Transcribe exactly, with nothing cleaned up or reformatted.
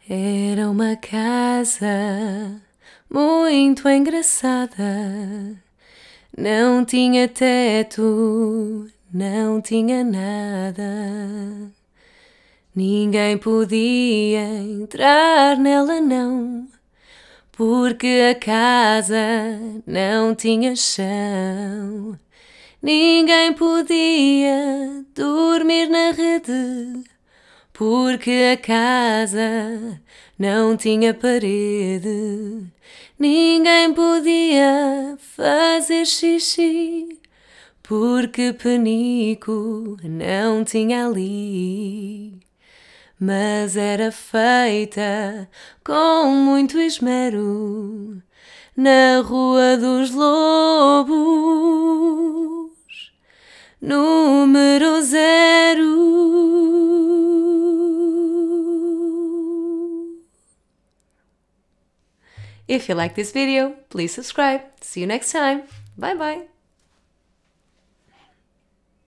Era uma casa muito engraçada. Não tinha teto, não tinha nada. Ninguém podia entrar nela, não, porque a casa não tinha chão. Ninguém podia dormir na rede, porque a casa não tinha parede. Ninguém podia fazer xixi, porque penico não tinha ali. Mas era feita com muito esmero na Rua dos Lobos, número zero. If you like this video, please subscribe. See you next time. Bye bye.